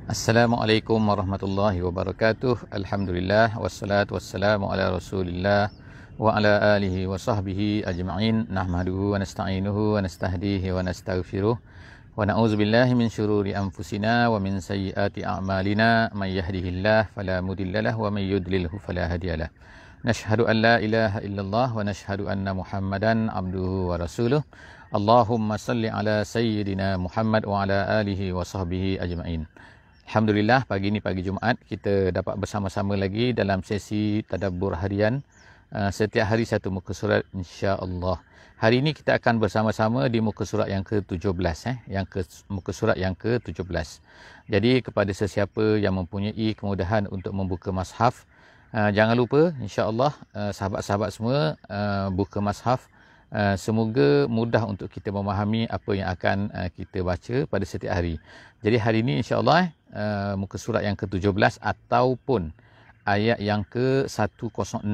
Assalamualaikum warahmatullahi wabarakatuh. Alhamdulillah wassalatu wassalamu ala Rasulillah wa ala alihi wa sahbihi ajma'in. Nahmaduhu wa nasta'inuhu wa nastahdihi wa nastaghfiruh wa na'udzubillahi min syururi anfusina wa min sayyiati a'malina. May yahdihillah fala mudhillalah wa may yudlilhu fala hadiyalah. Nashhadu an la ilaha illallah wa nashhadu anna Muhammadan abduhu wa rasuluh. Allahumma salli ala sayyidina Muhammad wa ala alihi wa sahbihi ajma'in. Alhamdulillah, pagi ini pagi Jumaat kita dapat bersama-sama lagi dalam sesi tadabbur harian. Setiap hari satu muka surat insya-Allah. Hari ini kita akan bersama-sama di muka surat yang ke-17 muka surat yang ke-17. Jadi kepada sesiapa yang mempunyai kemudahan untuk membuka mushaf, jangan lupa insya-Allah sahabat-sahabat semua buka mushaf. Semoga mudah untuk kita memahami apa yang akan kita baca pada setiap hari. Jadi hari ini insya-Allah muka surat yang ke-17 ataupun ayat yang ke-106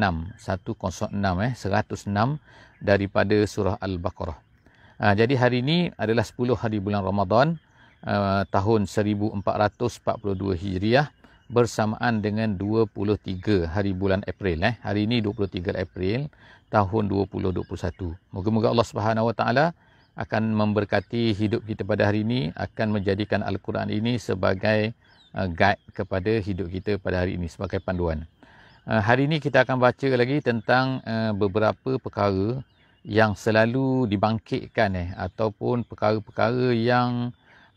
106 daripada surah Al-Baqarah. Jadi hari ini adalah 10 hari bulan Ramadan tahun 1442 Hijriah bersamaan dengan 23 hari bulan April. Hari ini 23 April tahun 2021. Moga-moga Allah Subhanahu Wa Taala akan memberkati hidup kita pada hari ini, akan menjadikan Al-Quran ini sebagai guide kepada hidup kita pada hari ini, sebagai panduan. Hari ini kita akan baca lagi tentang beberapa perkara yang selalu dibangkitkan ataupun perkara-perkara yang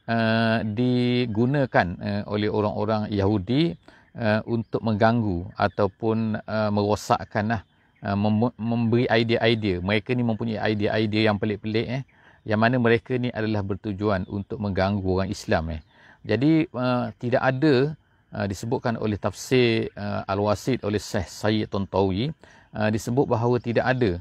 digunakan oleh orang-orang Yahudi untuk mengganggu ataupun merosakkan, memberi idea-idea. Mereka ni mempunyai idea-idea yang pelik-pelik yang mana mereka ni adalah bertujuan untuk mengganggu orang Islam. Jadi tidak ada disebutkan oleh tafsir Al-Wasid oleh Syekh Sayyid Tantawi, disebut bahawa tidak ada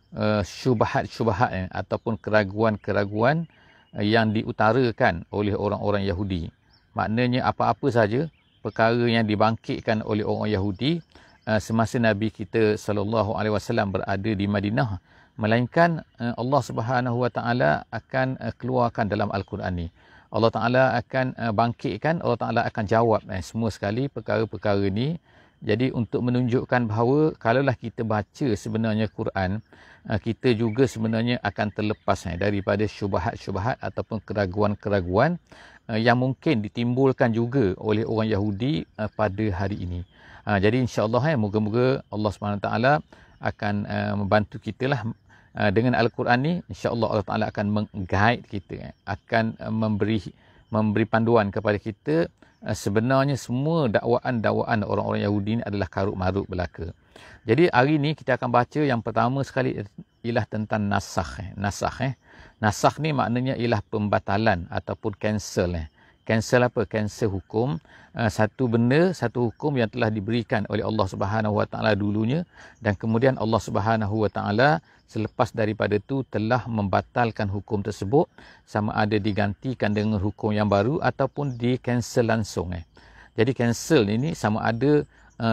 syubhat-syubhat ataupun keraguan-keraguan yang diutarakan oleh orang-orang Yahudi. Maknanya apa-apa saja perkara yang dibangkitkan oleh orang Yahudi semasa Nabi kita sallallahu alaihi wasallam berada di Madinah, melainkan Allah Subhanahu Wa Taala akan keluarkan dalam Al-Quran ni. Allah Taala akan bangkitkan, Allah Taala akan jawab semua sekali perkara-perkara ni. Jadi untuk menunjukkan bahawa kalaulah kita baca sebenarnya Quran, kita juga sebenarnya akan terlepas daripada syubhat-syubhat ataupun keraguan-keraguan yang mungkin ditimbulkan juga oleh orang Yahudi pada hari ini. Jadi insya-Allah moga-moga Allah SWT akan membantu kita lah dengan Al-Quran ni. InsyaAllah Allah Ta'ala akan meng-guide kita, akan memberi panduan kepada kita. Sebenarnya semua dakwaan-dakwaan orang-orang Yahudi ni adalah karut-marut belaka. Jadi hari ni kita akan baca yang pertama sekali ialah tentang nasakh. Nasakh ni maknanya ialah pembatalan ataupun cancel. Cancel apa? Cancel hukum. Satu benda, satu hukum yang telah diberikan oleh Allah Subhanahu Wa Taala dulunya, dan kemudian Allah Subhanahu Wa Taala selepas daripada itu telah membatalkan hukum tersebut, sama ada digantikan dengan hukum yang baru ataupun di cancel langsung. Jadi cancel ini sama ada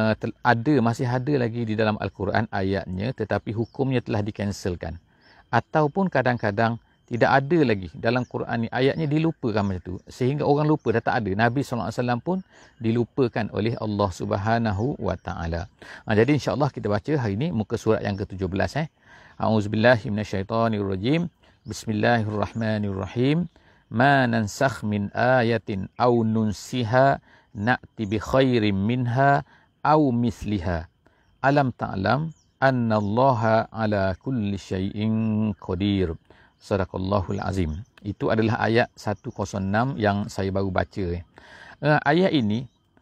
masih ada lagi di dalam Al-Quran ayatnya, tetapi hukumnya telah dicancelkan, ataupun kadang-kadang tidak ada lagi dalam Quran ni, ayatnya dilupakan macam tu, sehingga orang lupa, dah tak ada. Nabi SAW pun dilupakan oleh Allah Subhanahu Wa Taala. Jadi insya-Allah kita baca hari ini muka surat yang ke-17. A'udzubillahi minasyaitonirrajim. Bismillahirrahmanirrahim. Ma nansakh min ayatin aw nunsiha na'ti bi khairin minha aw misliha. Alam ta'lam annallaha ala kulli syai'in qadir. Sadaqallahul azim. Itu adalah ayat 106 yang saya baru baca. Ayat ini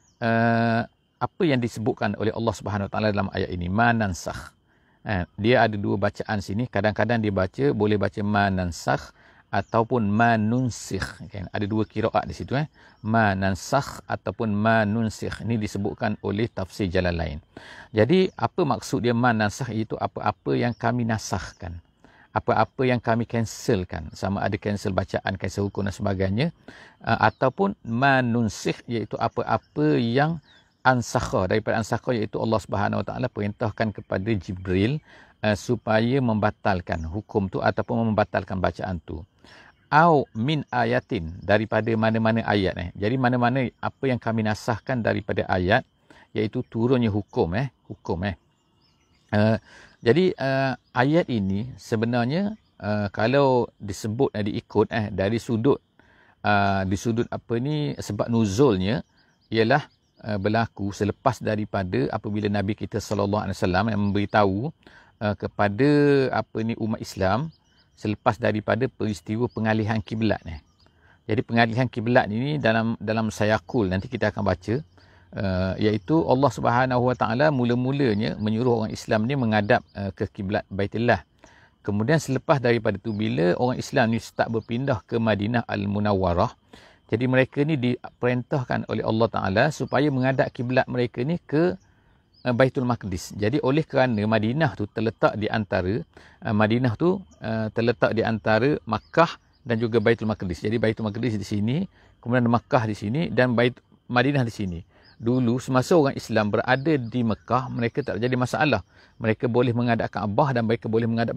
apa yang disebutkan oleh Allah Subhanahu Wa Taala dalam ayat ini? Manansakh. Dia ada dua bacaan sini. Kadang-kadang dia boleh baca manansakh ataupun manunsikh. Ada dua qiraat di situ. Manansakh ataupun manunsikh. Ini disebutkan oleh tafsir Jalalain. Jadi apa maksud dia manansakh? Itu apa-apa yang kami nasahkan, apa-apa yang kami cancelkan, sama ada cancel bacaan, cancel hukum dan sebagainya, ataupun manunsikh, iaitu apa-apa yang ansakha. Daripada ansakha iaitu Allah Subhanahu Wa Taala perintahkan kepada Jibril supaya membatalkan hukum tu ataupun membatalkan bacaan tu. au min ayatin, daripada mana-mana ayat. Jadi mana-mana apa yang kami nasahkan daripada ayat, iaitu turunnya hukum. Jadi ayat ini sebenarnya kalau disebut diikut dari sudut sebab nuzulnya ialah berlaku selepas daripada apabila Nabi kita sallallahu alaihi wasallam yang memberitahu kepada umat Islam selepas daripada peristiwa pengalihan kiblat. Jadi pengalihan kiblat ini dalam sayaqul nanti kita akan baca, iaitu Allah Subhanahu Wa Taala mula-mulanya menyuruh orang Islam ni menghadap ke kiblat Baitullah. Kemudian selepas daripada itu, bila orang Islam ni start berpindah ke Madinah Al-Munawwarah, jadi mereka ni diperintahkan oleh Allah Ta'ala supaya menghadap kiblat mereka ni ke Baitul Maqdis. Jadi oleh kerana Madinah tu terletak di antara Makkah dan juga Baitul Maqdis. Jadi Baitul Maqdis di sini, kemudian Makkah di sini dan Madinah di sini. Dulu semasa orang Islam berada di Mekah, mereka tak jadi masalah. Mereka boleh menghadap Kaabah dan mereka boleh menghadap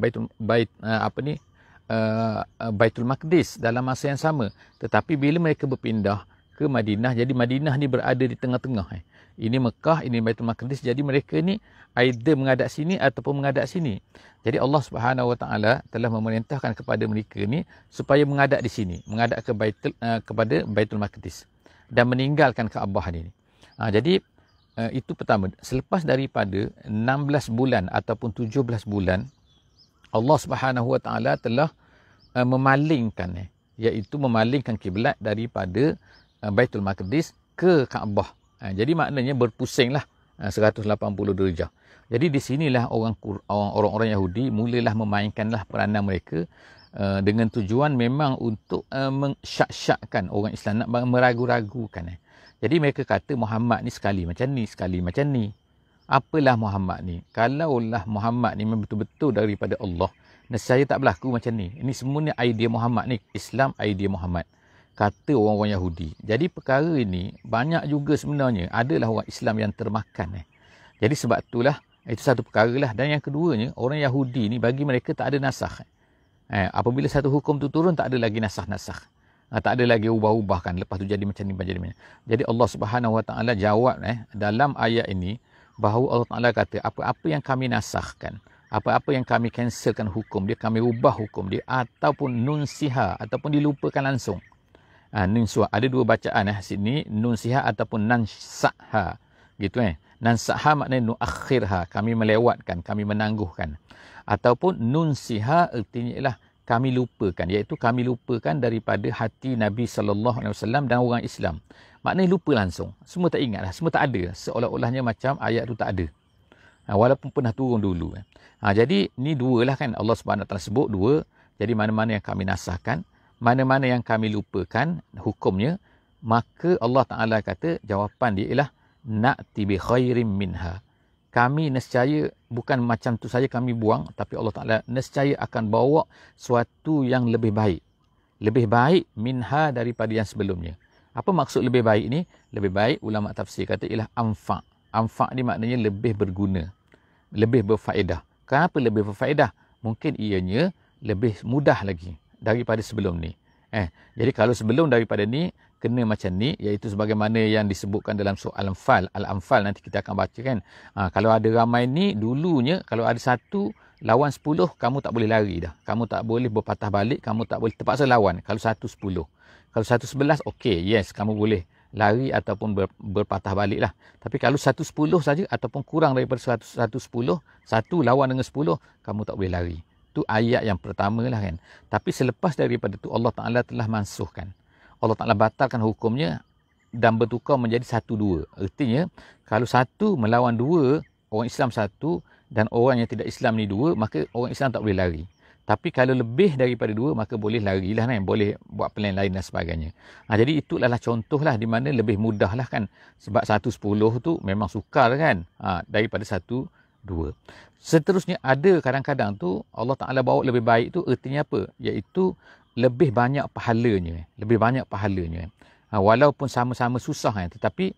Baitul Maqdis dalam masa yang sama. Tetapi bila mereka berpindah ke Madinah, jadi Madinah ni berada di tengah-tengah. Ini Mekah, ini Baitul Maqdis. Jadi mereka ni either menghadap sini ataupun menghadap sini. Jadi Allah Subhanahu Wa Taala telah memerintahkan kepada mereka ni supaya menghadap di sini, menghadap kepada Baitul Maqdis dan meninggalkan Kaabah ni. Jadi itu pertama. Selepas daripada 16 bulan ataupun 17 bulan, Allah Subhanahu Wa Taala telah memalingkan, iaitu memalingkan kiblat daripada Baitul Maqdis ke Kaabah. Jadi maknanya berpusinglah 180 darjah. Jadi di sinilah orang-orang Yahudi mulalah memainkanlah peranan mereka dengan tujuan memang untuk mensyak-syakkan orang Islam, nak meragu-ragukan. Jadi mereka kata Muhammad ni sekali macam ni, sekali macam ni. Apalah Muhammad ni? Kalaulah Muhammad ni memang betul-betul daripada Allah, nescaya tak berlaku macam ni. Ini semuanya idea Muhammad ni. Islam idea Muhammad. Kata orang-orang Yahudi. Jadi perkara ini banyak juga sebenarnya adalah orang Islam yang termakan. Jadi sebab itulah, itu satu perkara lah. Dan yang keduanya, orang Yahudi ni bagi mereka tak ada nasakh. Apabila satu hukum tu turun, tak ada lagi nasakh-nasakh. Tak ada lagi ubah-ubahkan. Lepas tu jadi macam ni, jadi macam ni. Jadi Allah Subhanahu Wa Taala jawab dalam ayat ini bahawa Allah Taala kata apa-apa yang kami nasahkan, apa-apa yang kami cancelkan hukum dia, kami ubah hukum dia, ataupun nunsiha, ataupun dilupakan langsung. Nunsiha ada dua bacaan sini, nunsiha ataupun nansakha. Gitu Nansakha maknanya nuakhirha, kami melewatkan, kami menangguhkan. Ataupun nunsiha artinya ialah kami lupakan, iaitu kami lupakan daripada hati Nabi SAW dan orang Islam. Maknanya lupa langsung. Semua tak ingat semua tak ada. Seolah-olahnya macam ayat tu tak ada. Walaupun pernah turun dulu. Jadi ni dua lah kan. Allah SWT sebut dua. Jadi mana-mana yang kami nasahkan, mana-mana yang kami lupakan hukumnya, maka Allah Ta'ala kata jawapan dia ialah na'ti bi khairim minha. Kami nescaya bukan macam tu saja kami buang, tapi Allah Ta'ala nescaya akan bawa suatu yang lebih baik. Lebih baik minha daripada yang sebelumnya. Apa maksud lebih baik ni? Lebih baik ulama tafsir kata ialah amfa'. Amfa' ni maknanya lebih berguna, lebih berfaedah. Kenapa lebih berfaedah? Mungkin ianya lebih mudah lagi daripada sebelum ni. Jadi kalau sebelum daripada ni kena macam ni, iaitu sebagaimana yang disebutkan dalam surah Al-Anfal, nanti kita akan baca kan. Kalau ada ramai ni, dulunya kalau ada 1 lawan 10, kamu tak boleh lari dah. Kamu tak boleh berpatah balik, kamu tak boleh terpaksa lawan. Kalau 1 10. Kalau 1 11, okey, yes, kamu boleh lari ataupun berpatah balik lah. Tapi kalau 1 10 saja ataupun kurang daripada 1 10, 1 lawan dengan 10, kamu tak boleh lari. Itu ayat yang pertama lah kan. Tapi selepas daripada tu Allah Ta'ala telah mansuhkan. Allah Ta'ala batalkan hukumnya dan bertukar menjadi 1-2. Artinya, kalau 1 melawan 2, orang Islam 1 dan orang yang tidak Islam ni 2, maka orang Islam tak boleh lari. Tapi kalau lebih daripada 2, maka boleh larilah kan. Boleh buat plan lain dan sebagainya. Jadi itulah contoh lah di mana lebih mudah lah kan. Sebab 1 10 tu memang sukar kan. Daripada 1 2. Seterusnya ada kadang-kadang tu Allah Ta'ala bawa lebih baik tu artinya apa? Iaitu lebih banyak pahalanya. Lebih banyak pahalanya. Walaupun sama-sama susah tetapi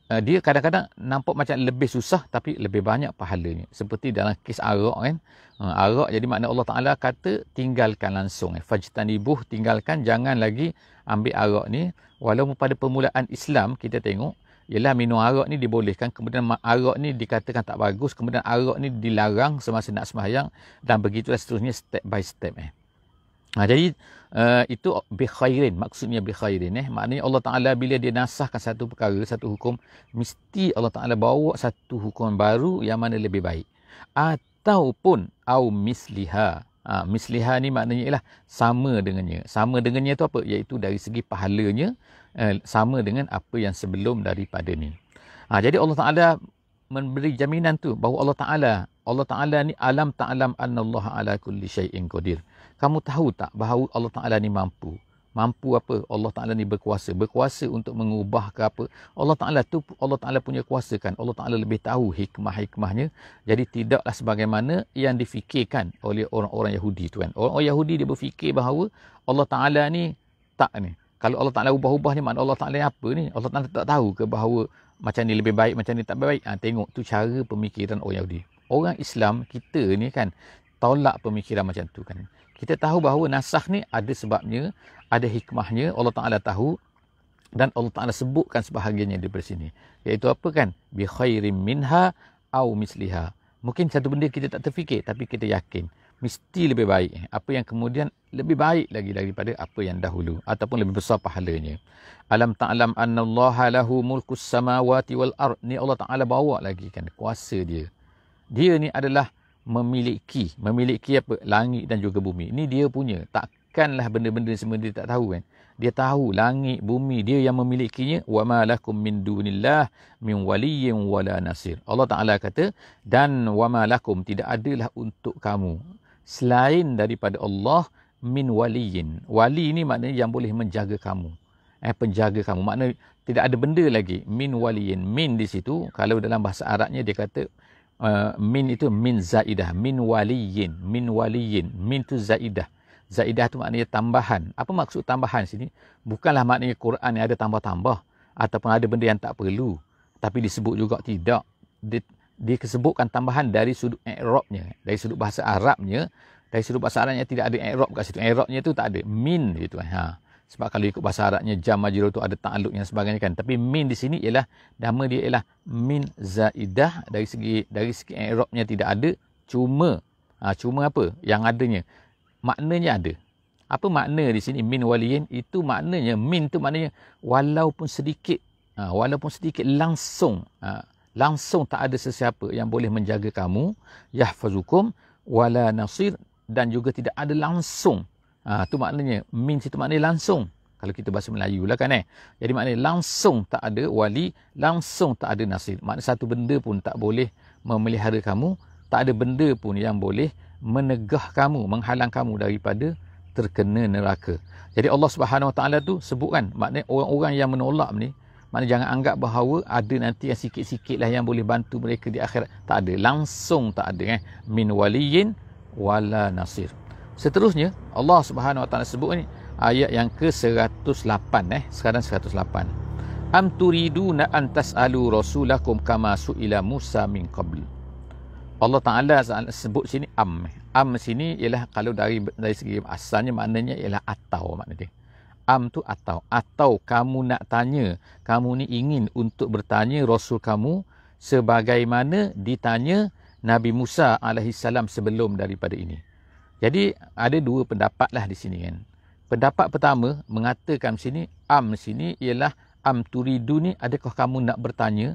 dia kadang-kadang nampak macam lebih susah tapi lebih banyak pahalanya. Seperti dalam kes arak kan. Arak jadi makna Allah Ta'ala kata tinggalkan langsung. Fajtanibuh, tinggalkan, jangan lagi ambil arak ni. Walaupun pada permulaan Islam kita tengok, ialah minum arak ni dibolehkan, kemudian arak ni dikatakan tak bagus, kemudian arak ni dilarang semasa nak sembahyang, dan begitulah seterusnya step by step. Jadi itu bikhairin, maksudnya bikhairin. Maknanya Allah Ta'ala bila dia nasahkan satu perkara, satu hukum, mesti Allah Ta'ala bawa satu hukum baru yang mana lebih baik. Ataupun au misliha. Misliha ni maknanya ialah sama dengannya. Sama dengannya tu apa? Iaitu dari segi pahalanya sama dengan apa yang sebelum daripada ni. Jadi Allah Ta'ala memberi jaminan tu bahawa Allah Ta'ala ni alam ta'lam annallaha ala kulli syai'in qadir. Kamu tahu tak bahawa Allah Ta'ala ni mampu? Mampu apa? Allah Ta'ala ni berkuasa. Berkuasa untuk mengubah ke apa? Allah Ta'ala punya kuasa kan. Allah Ta'ala lebih tahu hikmah-hikmahnya. Jadi tidaklah sebagaimana yang difikirkan oleh orang-orang Yahudi tu kan. Orang Yahudi dia berfikir bahawa Allah Ta'ala ni tak ni. Kalau Allah Ta'ala ubah-ubah ni, makna Allah Ta'ala ni apa ni? Allah Ta'ala tak tahu ke bahawa macam ni lebih baik, macam ni tak baik? Tengok tu cara pemikiran orang Yahudi. Orang Islam, kita ni kan, tolak pemikiran macam tu kan. Kita tahu bahawa nasakh ni ada sebabnya, ada hikmahnya, Allah Ta'ala tahu, dan Allah Ta'ala sebutkan sebahagiannya daripada sini. Iaitu apa kan? Bi khairim minha au misliha. Mungkin satu benda kita tak terfikir, tapi kita yakin. Mesti lebih baik. Apa yang kemudian lebih baik lagi daripada apa yang dahulu. Ataupun lebih besar pahalanya. Alam ta'lam annallaha lahu mulkus samawati wal ard. Ni Allah Ta'ala bawa lagi kan, kuasa dia. Dia ni adalah memiliki apa? Langit dan juga bumi. Ini dia punya. Takkanlah benda-benda semua dia tak tahu kan. Dia tahu langit, bumi, dia yang memilikinya. Wa ma lakum min dunillah min waliyyin wala nasir. Allah Ta'ala kata, dan wa ma lakum, tidak adalah untuk kamu selain daripada Allah min waliyyin. Wali ni maknanya yang boleh menjaga kamu. Penjaga kamu. Maknanya tidak ada benda lagi. Min waliyyin. Min di situ, kalau dalam bahasa Arabnya dia kata, min itu min zaidah, min waliyin, min tu zaidah. Zaidah tu maknanya tambahan. Apa maksud tambahan sini? Bukanlah maknanya Quran yang ada tambah-tambah ataupun ada benda yang tak perlu, tapi disebut juga tidak. Dia disebutkan tambahan dari sudut i'rabnya, dari sudut bahasa Arabnya. Dari sudut bahasa Arabnya tidak ada i'rab kat situ. I'rabnya tu tak ada, min gitu. Sebab kalau ikut bahasa Arabnya jam majrur tu ada ta'alluq yang sebagainya kan. Tapi min di sini ialah nama dia ialah min zaidah, dari segi i'rabnya tidak ada, cuma apa yang adanya maknanya ada. Apa makna di sini min waliyin? Itu maknanya min tu maknanya walaupun sedikit langsung tak ada sesiapa yang boleh menjaga kamu, yahfazukum wala nasir, dan juga tidak ada langsung. Tu maknanya min situ maknanya langsung. Kalau kita bahasa Melayu lah kan Jadi maknanya langsung tak ada wali, langsung tak ada nasir. Maknanya satu benda pun tak boleh memelihara kamu, tak ada benda pun yang boleh menegah kamu, menghalang kamu daripada terkena neraka. Jadi Allah Subhanahu Wa Taala tu sebutkan, maknanya orang-orang yang menolak ni, maknanya jangan anggap bahawa ada nanti yang sikit-sikit lah yang boleh bantu mereka di akhirat. Tak ada, langsung tak ada min waliyin wala nasir. Seterusnya Allah Subhanahu Wa Taala sebut ni ayat yang ke-108 sekarang 108. Am turiduna an tas'alu rasulakum kama su'ila Musa min qabl. Allah Ta'ala sebut sini am. Am sini ialah kalau dari segi asalnya maknanya ialah atau makna dia. Am tu atau. Atau kamu nak tanya, kamu ni ingin untuk bertanya Rasul kamu sebagaimana ditanya Nabi Musa alaihissalam sebelum daripada ini. Jadi ada dua pendapat lah di sini kan. Pendapat pertama mengatakan sini am sini ialah am turidu ni, adakah kamu nak bertanya?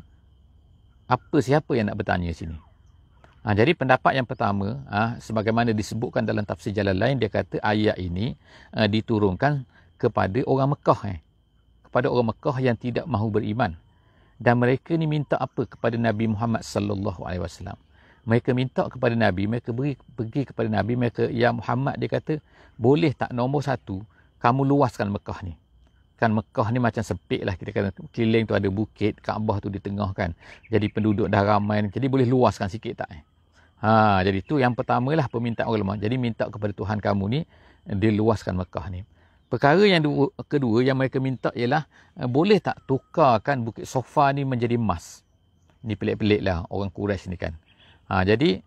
Siapa yang nak bertanya sini? Jadi pendapat yang pertama, sebagaimana disebutkan dalam tafsir Jalalain, dia kata ayat ini diturunkan kepada orang Mekah. Kepada orang Mekah yang tidak mahu beriman. Dan mereka ni minta apa kepada Nabi Muhammad sallallahu alaihi wasallam? Mereka minta kepada Nabi, mereka pergi kepada Nabi, mereka, ya Muhammad, dia kata, boleh tak nombor satu, kamu luaskan Mekah ni. Kan Mekah ni macam sempit lah, kita kata keliling tu ada bukit, Kaabah tu di tengah kan. Jadi penduduk dah ramai, jadi boleh luaskan sikit tak? Jadi tu yang pertama lah permintaan ulama. Jadi minta kepada Tuhan kamu ni, dia luaskan Mekah ni. Perkara yang kedua yang mereka minta ialah boleh tak tukarkan Bukit Sofa ni menjadi emas. Ni pelik-pelik lah orang Quraisy ni kan. Jadi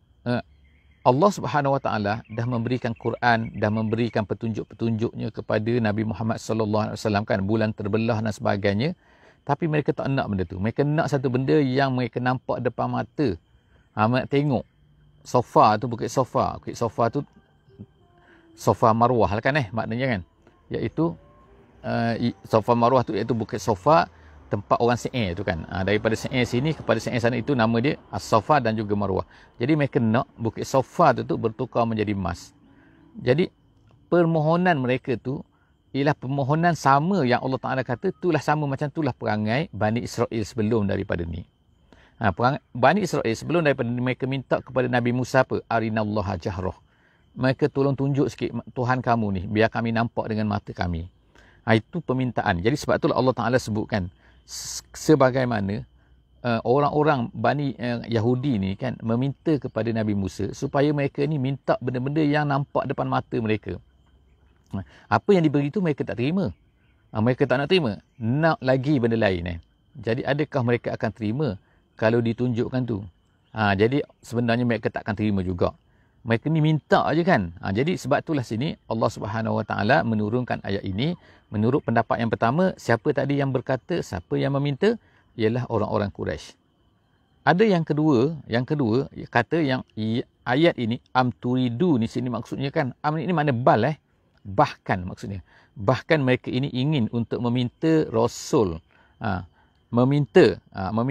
Allah Subhanahu Wa Taala dah memberikan Quran, dah memberikan petunjuk-petunjuknya kepada Nabi Muhammad sallallahu alaihi wasallam kan, bulan terbelah dan sebagainya. Tapi mereka tak nak benda tu. Mereka nak satu benda yang mereka nampak depan mata. Mereka tengok sofa tu, Bukit Sofa. Bukit Sofa tu Sofa Marwah lah kan maknanya kan. Iaitu Sofa Marwah tu iaitu Bukit Sofa, tempat orang Se'er tu kan. Daripada Se'er sini kepada Se'er sana itu nama dia As-Sofa dan juga Marwah. Jadi mereka nak Bukit Sofa tu bertukar menjadi emas. Jadi permohonan mereka tu ialah permohonan sama yang Allah Ta'ala kata itulah sama macam itulah perangai Bani Israel sebelum daripada ni. Bani Israel sebelum daripada ni mereka minta kepada Nabi Musa apa? Arinallaha jahrah. Mereka tolong tunjuk sikit Tuhan kamu ni biar kami nampak dengan mata kami. Itu permintaan. Jadi sebab itulah Allah Ta'ala sebutkan sebagaimana orang-orang Bani Yahudi ni kan meminta kepada Nabi Musa supaya mereka ni minta benda-benda yang nampak depan mata mereka. Apa yang diberi itu mereka tak terima. Mereka tak nak terima. Nak lagi benda lain. Jadi adakah mereka akan terima kalau ditunjukkan tu? Jadi sebenarnya mereka tak akan terima juga. Mereka ni minta aje kan. Jadi sebab itulah sini Allah Subhanahu Wa Taala menurunkan ayat ini. Menurut pendapat yang pertama, siapa tadi yang berkata, siapa yang meminta? Ialah orang-orang Quraisy. Ada yang kedua kata yang ayat ini am turidu ni sini maksudnya kan. Am ini mana bal bahkan maksudnya. Bahkan mereka ini ingin untuk meminta Rasul. Meminta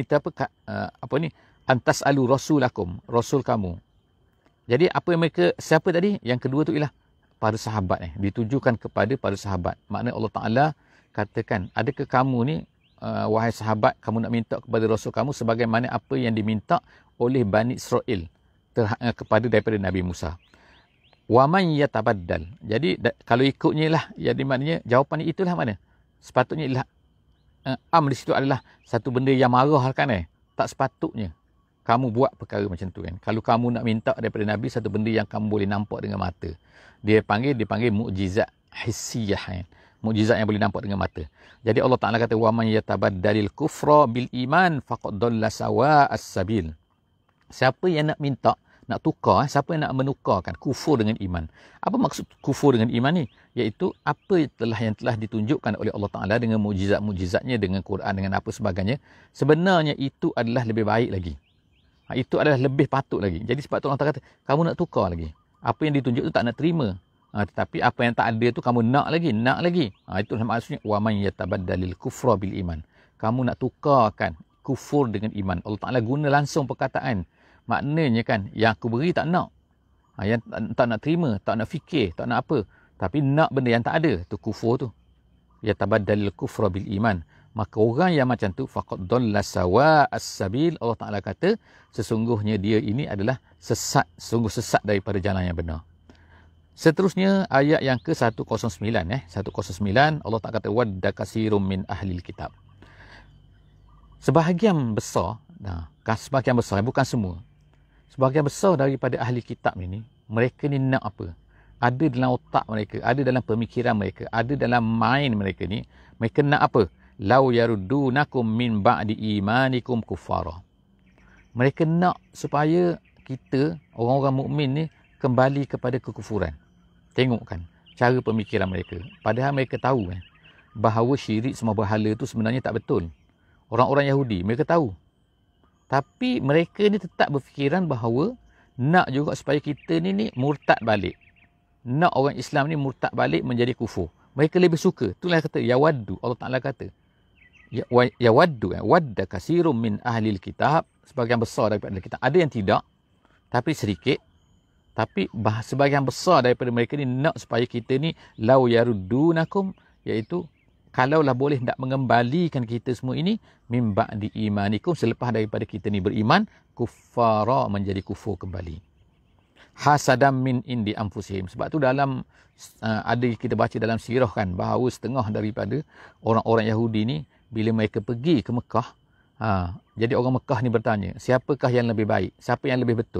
apa ni? Antas alu rasulakum, Rasul kamu. Jadi apa yang mereka, siapa tadi? Yang kedua tu ialah para sahabat ditujukan kepada para sahabat. Makna Allah Ta'ala katakan, adakah kamu ni wahai sahabat, kamu nak minta kepada Rasul kamu sebagaimana apa yang diminta oleh Bani Israel kepada daripada Nabi Musa. Wa man yatabaddal. Jadi kalau ikutnya lah, jadi maknanya jawapan itulah mana? Sepatutnya ialah di situ adalah satu benda yang marah kan tak sepatutnya kamu buat perkara macam tu kan. Kalau kamu nak minta daripada Nabi satu benda yang kamu boleh nampak dengan mata. Dia panggil mukjizat hissiyah kan. Mukjizat yang boleh nampak dengan mata. Jadi Allah Ta'ala kata wa man yatabaddalil kufra bil iman faqad dalla sawa'as sabil. Siapa yang nak minta, nak tukar, siapa yang nak menukarkan kufur dengan iman. Apa maksud kufur dengan iman ni? Iaitu apa yang telah ditunjukkan oleh Allah Ta'ala dengan mukjizat-mukjizatnya, dengan Quran, dengan apa sebagainya. Sebenarnya itu adalah lebih baik lagi. Itu adalah lebih patut lagi. Jadi sebab tu Allah Ta'ala kata, kamu nak tukar lagi. Apa yang ditunjuk tu tak nak terima. Tetapi apa yang tak ada tu kamu nak lagi. Itulah maksudnya wa man yatabaddalil kufra bil iman. Kamu nak tukarkan kufur dengan iman. Allah Ta'ala guna langsung perkataan. Maknanya kan, yang aku beri tak nak. Yang tak nak terima, tak nak fikir, tak nak apa. Tapi nak benda yang tak ada, tu kufur tu. Yatabaddalil kufra bil iman. Maka orang yang macam tu faqad dalla sawa'as sabil. Allah Ta'ala kata sesungguhnya dia ini adalah sesat, sungguh sesat daripada jalan yang benar. Seterusnya ayat yang ke-109 109 Allah Ta'ala kata wadda kasirum min ahlil kitab. Sebahagian besar, bukan semua. Sebahagian besar daripada ahli kitab ini, mereka ni nak apa? Ada dalam otak mereka, ada dalam pemikiran mereka, ada dalam mind mereka ni, mereka nak apa? Lau yaruddunakum min ba'di imanikum kuffara. Mereka nak supaya kita, orang-orang mukmin ni, kembali kepada kekufuran. Tengok kan, cara pemikiran mereka. Padahal mereka tahu bahawa syirik semua berhala tu sebenarnya tak betul. Orang-orang Yahudi, mereka tahu. Tapi mereka ni tetap berfikiran bahawa nak juga supaya kita ni murtad balik. Nak orang Islam ni murtad balik menjadi kufur. Mereka lebih suka. Itulah kata yawaddu. Allah Ta'ala kata yawaddu, wadda kasirum min ahlil kitab. Sebagian besar daripada ahli kitab. Ada yang tidak, tapi sedikit. Tapi sebagian besar daripada mereka ni nak supaya kita ni lau yaruddunakum, iaitu kalaulah boleh nak mengembalikan kita semua ini mim ba'di imanikum, selepas daripada kita ni beriman, kuffara, menjadi kufur kembali. Hasadam min indi anfusihim. Sebab tu dalam ada kita baca dalam sirah kan, bahawa setengah daripada orang-orang Yahudi ni bila mereka pergi ke Mekah, jadi orang Mekah ni bertanya, siapakah yang lebih baik? Siapa yang lebih betul?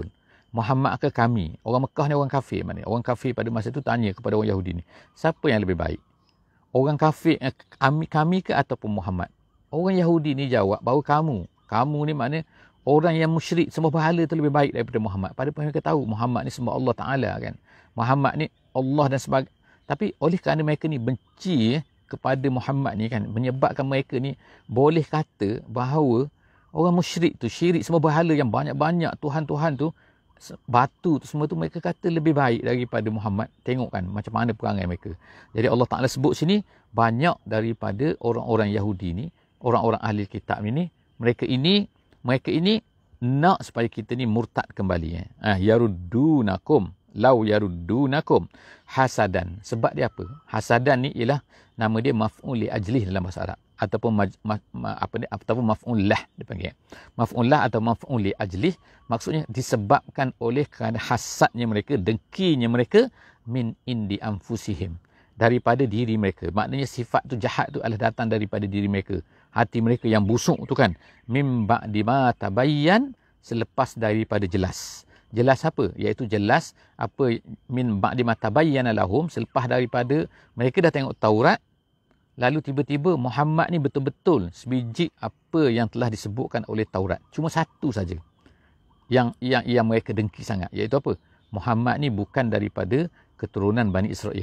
Muhammad ke kami? Orang Mekah ni orang kafir mana? Orang kafir pada masa itu tanya kepada orang Yahudi ni, siapa yang lebih baik? Orang kafir kami ke ataupun Muhammad? Orang Yahudi ni jawab bahawa kamu. Kamu ni maknanya orang yang musyrik sembah berhala tu lebih baik daripada Muhammad. Padahal mereka tahu Muhammad ni sembah Allah Ta'ala kan. Muhammad ni Allah dan sebagainya. Tapi oleh kerana mereka ni benci kepada Muhammad ni kan, menyebabkan mereka ni boleh kata bahawa orang musyrik tu, syirik sembah berhala yang banyak-banyak Tuhan-Tuhan tu, batu tu semua tu, mereka kata lebih baik daripada Muhammad. Tengok kan macam mana perangai mereka. Jadi Allah Ta'ala sebut sini, banyak daripada orang-orang Yahudi ni, orang-orang ahli kitab ini, mereka ini nak supaya kita ni murtad kembali. Yaruddunakum, lau yaruddunakum hasadan. Sebab dia apa? Hasadan ni ialah nama dia maf'ul li ajlih dalam bahasa Arab, ataupun ataupun maf'ul lah dipanggil. Maf'ul lah atau maf'ul li ajlih, maksudnya disebabkan oleh kerana hasadnya mereka, dengkinya mereka, min indi anfusihim, daripada diri mereka. Maknanya sifat tu, jahat tu adalah datang daripada diri mereka. Hati mereka yang busuk tu kan. Mim ba'di ma tabayyan, selepas daripada jelas. Jelas apa? Iaitu jelas apa, min ba'di ma tabayyana lahum, selepas daripada mereka dah tengok Taurat, lalu tiba-tiba Muhammad ni betul-betul sebiji apa yang telah disebutkan oleh Taurat. Cuma satu saja yang mereka dengki sangat, iaitu apa? Muhammad ni bukan daripada keturunan Bani Israel.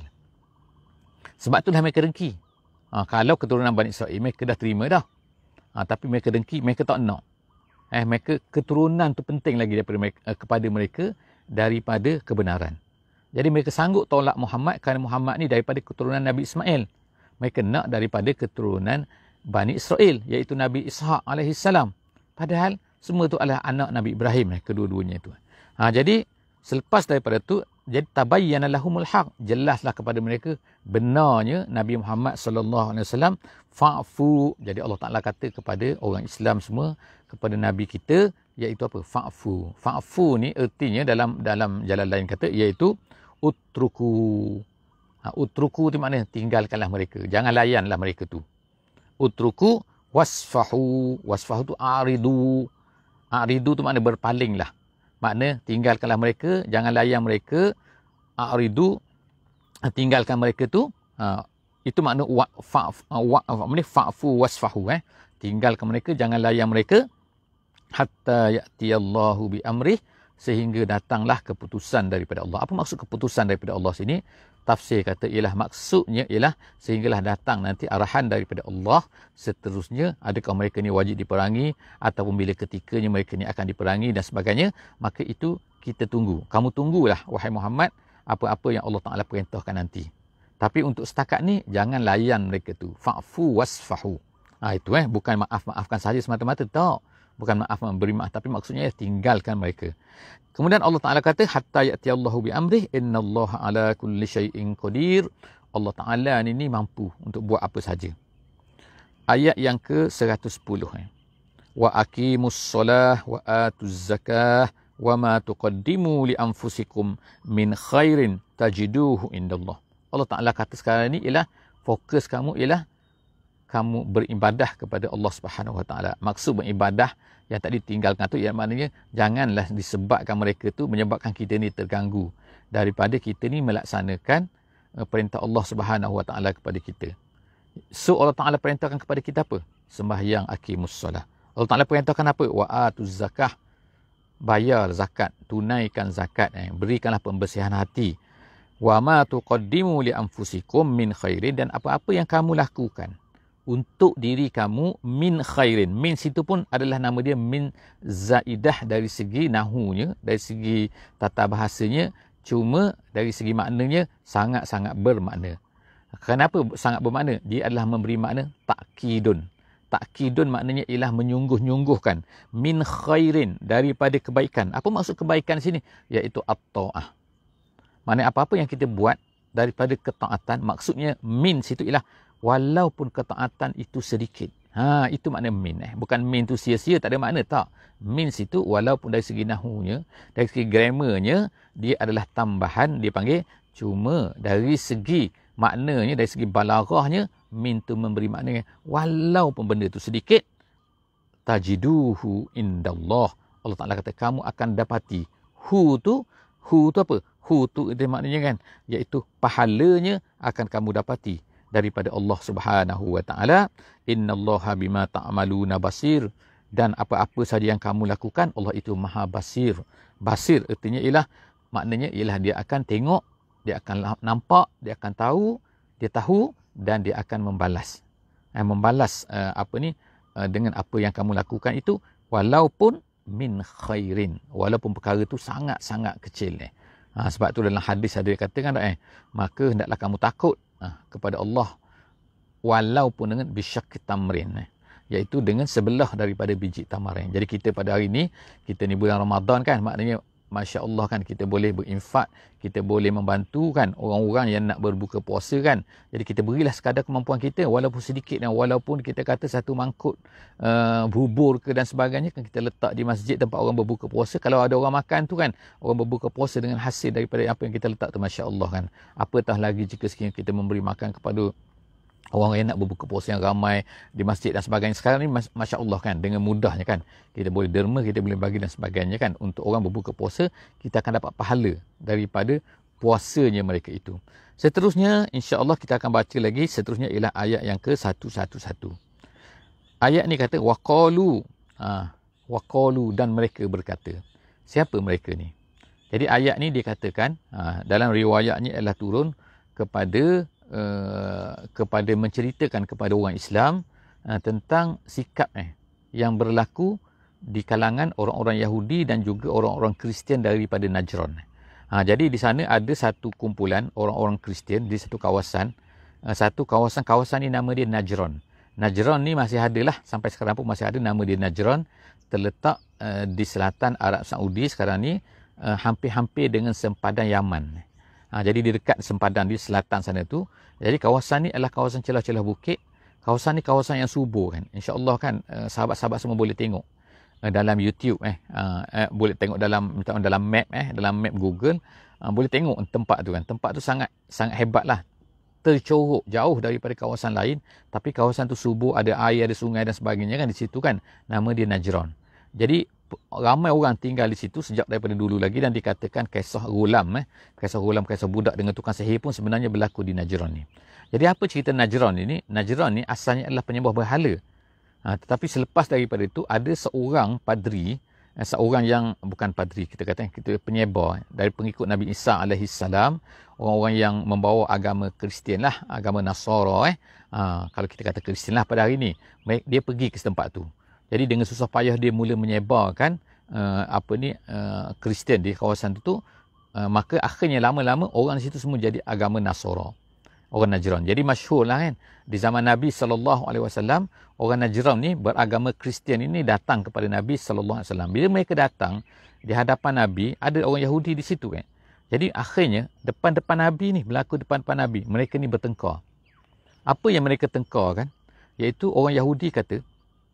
Sebab itulah mereka dengki. Kalau keturunan Bani Israel mereka dah terima dah. Tapi mereka dengki, mereka tak nak. Mereka keturunan tu penting lagi daripada mereka, kepada mereka daripada kebenaran. Jadi mereka sanggup tolak Muhammad kerana Muhammad ni daripada keturunan Nabi Ismail. Mereka nak daripada keturunan Bani Israel, iaitu Nabi Ishaq alaihissalam. Padahal semua tu adalah anak Nabi Ibrahim, kedua-duanya itu. Jadi selepas daripada tu, jadi tabayyana lahumul haq, jelaslah kepada mereka benarnya Nabi Muhammad sallallahu alaihi wasallam. Fa'fu, jadi Allah Taala kata kepada orang Islam semua, kepada nabi kita, iaitu apa? Fa'fu. Fa'fu ni ertinya dalam jalan lain kata iaitu utruku. Utruku tu maknanya tinggalkanlah mereka, jangan layanlah mereka tu. Utruku wasfahu. Wasfahu tu aridu. Aridu tu makna berpalinglah. Makna tinggalkanlah mereka, jangan layan mereka. Aridu, tinggalkan mereka tu. Itu makna fa'fu wasfahu. Tinggalkan mereka, jangan layan mereka. Hatta ya'tiyallahu bi amrih, sehingga datanglah keputusan daripada Allah. Apa maksud keputusan daripada Allah sini? Tafsir kata ialah, maksudnya ialah sehinggalah datang nanti arahan daripada Allah. Seterusnya adakah mereka ni wajib diperangi, ataupun bila ketikanya mereka ni akan diperangi dan sebagainya. Maka itu kita tunggu. Kamu tunggulah wahai Muhammad apa-apa yang Allah Ta'ala perintahkan nanti. Tapi untuk setakat ni jangan layan mereka tu. Fa'fu wasfahu. Itu bukan maafkan saja semata-mata, tak. Bukan maaf memberi maaf, tapi maksudnya tinggalkan mereka. Kemudian Allah Ta'ala kata, hatta ya'tiyallahu bi amrih, innallaha ala kulli syai'in qadir. Allah Ta'ala ni mampu untuk buat apa saja. Ayat yang ke-110. Wa aqimus solah wa atuz zakah wa ma tuqaddimu li anfusikum min khairin tajiduhu indallah. Allah Ta'ala kata sekarang ni ialah, fokus kamu ialah kamu beribadah kepada Allah Subhanahu Wa Taala. Maksud beribadah yang tadi tinggalkan tu, yang maknanya janganlah disebabkan mereka tu menyebabkan kita ni terganggu daripada kita ni melaksanakan perintah Allah Subhanahu Wa Taala kepada kita. So Allah Taala perintahkan kepada kita apa? Sembahyang, aqimus solah. Allah Taala perintahkan apa? Wa atuz zakah. Bayar zakat, tunaikan zakat, berikanlah pembersihan hati. Wa ma tuqaddimu li anfusikum min khairin, dan apa-apa yang kamu lakukan untuk diri kamu, min khairin. Min situ pun adalah nama dia min zaidah dari segi nahunya, dari segi tata bahasanya, cuma dari segi maknanya sangat-sangat bermakna. Kenapa sangat bermakna? Dia adalah memberi makna takkidun. Takkidun maknanya ialah menyungguh-nyungguhkan. Min khairin, daripada kebaikan. Apa maksud kebaikan sini? Iaitu at-ta'ah. Maknanya apa-apa yang kita buat daripada ketaatan, maksudnya min situ ialah walaupun ketaatan itu sedikit. Itu makna min. Bukan min tu sia-sia, tak ada makna, tak. Min situ walaupun dari segi nahunya, dari segi grammarnya, dia adalah tambahan, dia panggil. Cuma dari segi maknanya, dari segi balaghahnya, min tu memberi makna walaupun benda tu sedikit, tajiduhu indallah. Allah Ta'ala kata kamu akan dapati Hu tu apa? Hu tu dia maknanya kan, iaitu pahalanya akan kamu dapati daripada Allah Subhanahu wa taala. Innallaha bima ta'maluna basir, dan apa-apa saja yang kamu lakukan Allah itu Maha Basir. Basir artinya maknanya ialah dia akan tengok, dia akan nampak, dia akan tahu, dia tahu dan dia akan membalas. Dengan apa yang kamu lakukan itu, walaupun min khairin, walaupun perkara itu sangat-sangat kecil. Sebab tu dalam hadis ada katakan maka hendaklah kamu takut kepada Allah walaupun dengan bisyakki tamrin, iaitu dengan sebelah daripada biji tamarin. Jadi kita pada hari ni, kita ni bulan Ramadan kan, maknanya Masya Allah kan, kita boleh berinfak, kita boleh membantu kan orang-orang yang nak berbuka puasa kan. Jadi kita berilah sekadar kemampuan kita, walaupun sedikit, dan walaupun kita kata satu mangkuk bubur ke dan sebagainya kan, kita letak di masjid tempat orang berbuka puasa. Kalau ada orang makan tu kan, orang berbuka puasa dengan hasil daripada apa yang kita letak tu, Masya Allah kan. Apatah lagi jika sekiranya kita memberi makan kepada orang yang nak berbuka puasa yang ramai di masjid dan sebagainya. Sekarang ni Masya Allah kan, dengan mudahnya kan, kita boleh derma, kita boleh bagi dan sebagainya kan. Untuk orang berbuka puasa, kita akan dapat pahala daripada puasanya mereka itu. Seterusnya, insya Allah kita akan baca lagi. Seterusnya ialah ayat yang ke-111. Ayat ni kata, waqalu, dan mereka berkata. Siapa mereka ni? Jadi ayat ni dikatakan, dalam riwayatnya ialah turun kepada menceritakan kepada orang Islam tentang sikap yang berlaku di kalangan orang-orang Yahudi dan juga orang-orang Kristian daripada Najran. Jadi di sana ada satu kumpulan orang-orang Kristian di satu kawasan. Kawasan ni nama dia Najran. Najran ni masih ada lah, sampai sekarang pun masih ada nama dia Najran. Terletak di selatan Arab Saudi sekarang ni, hampir-hampir dengan sempadan Yaman. Jadi di dekat sempadan di selatan sana tu. Jadi kawasan ni adalah kawasan celah-celah bukit. Kawasan ni kawasan yang subur kan. InsyaAllah kan sahabat-sahabat semua boleh tengok dalam YouTube boleh tengok dalam map dalam map Google, boleh tengok tempat tu kan. Tempat tu sangat hebat lah. Tercorok jauh daripada kawasan lain, tapi kawasan tu subur, ada air, ada sungai dan sebagainya kan di situ kan. Nama dia Najran. Jadi ramai orang tinggal di situ sejak daripada dulu lagi, dan dikatakan kisah kisah budak dengan tukang sihir pun sebenarnya berlaku di Najran ni. Jadi apa cerita Najran ini? Najran ni asalnya adalah penyembah berhala. Tetapi selepas daripada itu ada seorang padri, seorang yang bukan padri, kita penyebar dari pengikut Nabi Isa alaihi salam, orang-orang yang membawa agama Kristian lah, agama Nasara kalau kita kata Kristian lah pada hari ni. Dia pergi ke tempat tu. Jadi dengan susah payah dia mula menyebarkan Kristian di kawasan itu, maka akhirnya lama-lama orang di situ semua jadi agama Nasara, orang Najran. Jadi masyhur lah kan, di zaman Nabi SAW, orang Najran ni beragama Kristian ini datang kepada Nabi SAW. Bila mereka datang di hadapan Nabi, ada orang Yahudi di situ kan. Jadi akhirnya depan-depan Nabi ni, berlaku depan-depan Nabi, mereka ni bertengkar. Apa yang mereka tengkar kan? Iaitu orang Yahudi kata,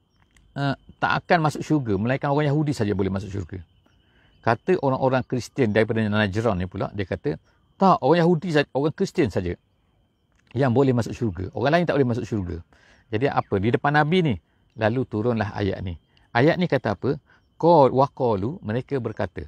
tak akan masuk syurga, melainkan orang Yahudi saja boleh masuk syurga. Kata orang-orang Kristian daripada Najran ni pula, dia kata, tak, orang Yahudi saja, orang Kristian saja yang boleh masuk syurga. Orang lain tak boleh masuk syurga. Jadi apa? Di depan Nabi ni, lalu turunlah ayat ni. Ayat ni kata apa? Waqalu, mereka berkata,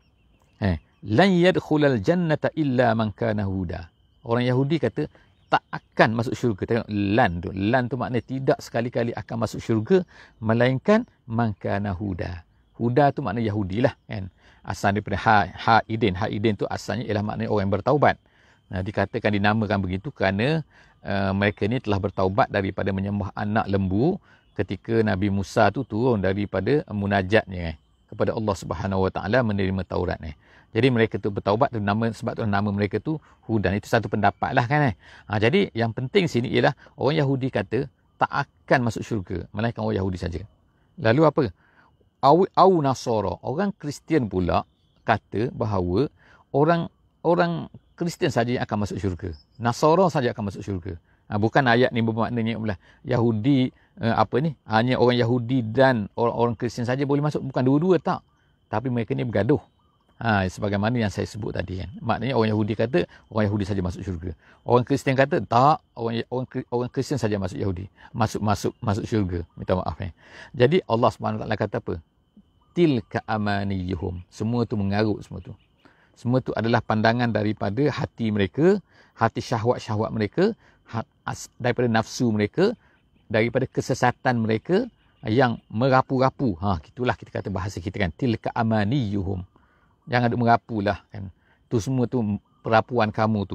lan yadkhulal jannata illa man kana huda. Orang Yahudi kata, tak akan masuk syurga. Tengok lan tu maknanya tidak sekali-kali akan masuk syurga, melainkan man kana huda. Huda tu makna Yahudi lah kan. Asal daripada Ha'idin tu asalnya ialah maknanya orang yang bertaubat. Dikatakan dinamakan begitu kerana mereka ni telah bertaubat daripada menyembah anak lembu ketika Nabi Musa tu turun daripada munajatnya kepada Allah Subhanahu Wa Taala menerima Taurat ni. Jadi mereka tu bertaubat, sebab tu nama mereka tu Hudan. Itu satu pendapat lah kan. Jadi yang penting sini ialah orang Yahudi kata tak akan masuk syurga, melainkan orang Yahudi saja. Lalu apa? Au Nasara. Orang Kristian pula kata bahawa orang Kristian saja yang akan masuk syurga. Nasara saja akan masuk syurga. Bukan ayat ni bermaknanya Yahudi hanya orang Yahudi dan orang Kristian saja boleh masuk. Bukan dua-dua, tak. Tapi mereka ni bergaduh. Sebagaimana yang saya sebut tadi kan. Maknanya orang Yahudi kata orang Yahudi saja masuk syurga. Orang Kristian kata tak, orang Kristian saja masuk Yahudi. Masuk syurga. Minta maaf. Jadi Allah SWT kata apa? tilka amaniyuhum. Semua tu mengarut semua tu. Semua tu adalah pandangan daripada hati mereka, hati syahwat-syahwat mereka, daripada nafsu mereka, daripada kesesatan mereka yang merapu-rapu. Itulah kita kata bahasa kita kan, tilka amaniyuhum. Jangan duk merapulah kan. Tu semua tu perapuan kamu tu.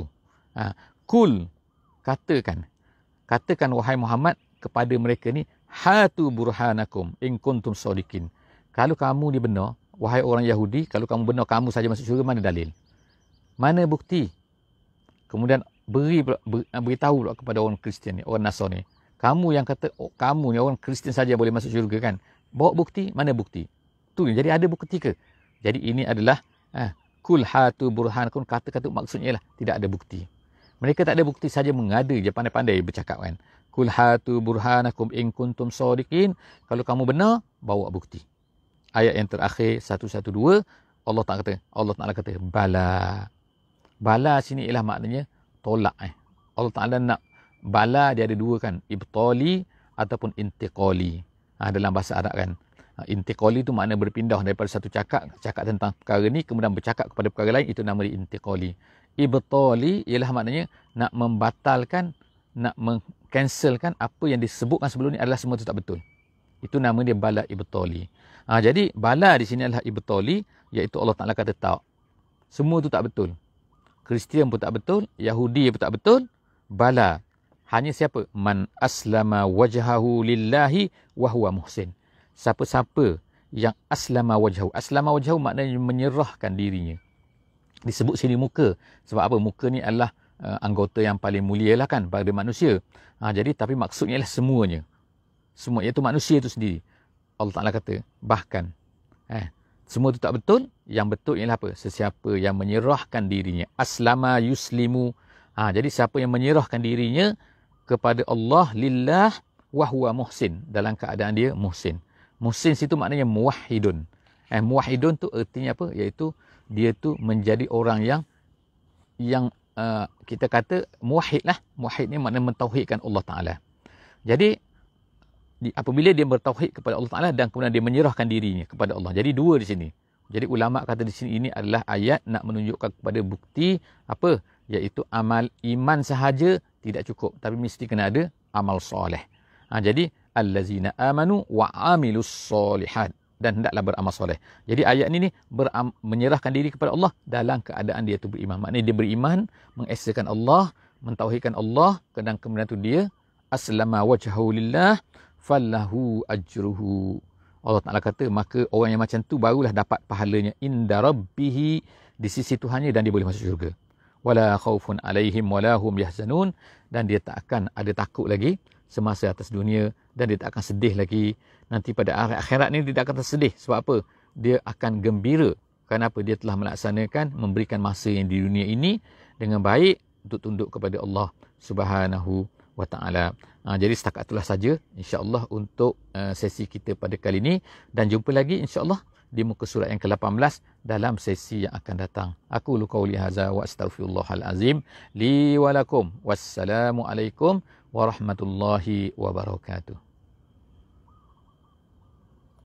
Kul, katakan wahai Muhammad kepada mereka ni, hatu burhanakum in kuntum shadiqin. Kalau kamu ni benar, wahai orang Yahudi, kalau kamu benar kamu saja masuk syurga, mana dalil? Mana bukti? Kemudian beritahu pula kepada orang Kristian ni, orang Nasrani. Kamu yang kata kamu ni orang Kristian saja boleh masuk syurga kan? Bawa bukti, mana bukti? Tu jadi ada bukti ke? Jadi ini adalah kul hatu burhanakum, kata-kata maksudnya lah tidak ada bukti. Mereka tak ada bukti saja mengada je, pandai-pandai bercakap kan. Kul hatu burhanakum in kuntum shadiqin. Kalau kamu benar, bawa bukti. Ayat yang terakhir 112, Allah Ta'ala kata bala. Bala sini ialah maknanya tolak. Allah Ta'ala nak bala, dia ada dua kan, ibtali ataupun intiqali. Dalam bahasa Arab kan. Intiqali tu makna berpindah daripada satu cakap tentang perkara ni kemudian bercakap kepada perkara lain, itu nama dia intiqali. Ibtali ialah maknanya nak membatalkan, nak mengcancelkan apa yang disebutkan sebelum ni adalah semua tu tak betul. Itu nama dia bala ibtali. Jadi bala di sini adalah ibtali, iaitu Allah Ta'ala kata tak. Semua tu tak betul. Kristian pun tak betul, Yahudi pun tak betul. Bala. Hanya siapa? Man aslama wajhahu lillahi wa huwa muhsin. Siapa-siapa yang aslama wajhahu. Aslama wajhahu maknanya menyerahkan dirinya. Disebut sini muka. Sebab apa? Muka ni adalah anggota yang paling mulia lah kan pada manusia. Jadi tapi maksudnya adalah semuanya. Semua, iaitu manusia itu sendiri. Allah Ta'ala kata, bahkan semua itu tak betul. Yang betul ialah apa? Sesiapa yang menyerahkan dirinya. Aslama yuslimu. Jadi siapa yang menyerahkan dirinya kepada Allah lillah wa huwa muhsin. Dalam keadaan dia muhsin. Muhsin situ maknanya muwahhidun. Muwahhidun tu artinya apa? Iaitu dia tu menjadi orang yang kita kata muwahhid lah. Muwahhid ni maknanya mentauhidkan Allah Ta'ala. Jadi apabila dia bertauhid kepada Allah Ta'ala dan kemudian dia menyerahkan dirinya kepada Allah. Jadi dua di sini. Jadi ulama kata di sini ini adalah ayat nak menunjukkan kepada bukti apa? Iaitu amal iman sahaja tidak cukup. Tapi mesti kena ada amal soleh. Jadi allazina amanu wa amilus solihat. Dan hendaklah beramal soleh. Jadi ayat ini menyerahkan diri kepada Allah dalam keadaan dia tu beriman. Maknanya dia beriman, mengesakan Allah, mentauhidkan Allah, dan kemudian tu dia aslama wajhahu lillah fallahu ajruhu. Allah Ta'ala kata, maka orang yang macam tu barulah dapat pahalanya inda rabbihi, di sisi Tuhannya, dan dia boleh masuk syurga. Wala khaufun alaihim wala hum yahzanun, dan dia tak akan ada takut lagi semasa atas dunia, dan dia tak akan sedih lagi. Nanti pada akhirat ni dia tak akan tersedih. Sebab apa? Dia akan gembira. Kenapa? Dia telah melaksanakan, memberikan masa yang di dunia ini dengan baik untuk tunduk kepada Allah Subhanahu wa Ta'ala. Jadi setakat itulah saja insya-Allah untuk sesi kita pada kali ini, dan jumpa lagi insya-Allah di muka surat yang ke-18 dalam sesi yang akan datang. Aku qauli hadza wa astaghfirullahal azim li wa lakum. Wassalamu alaikum warahmatullahi wabarakatuh.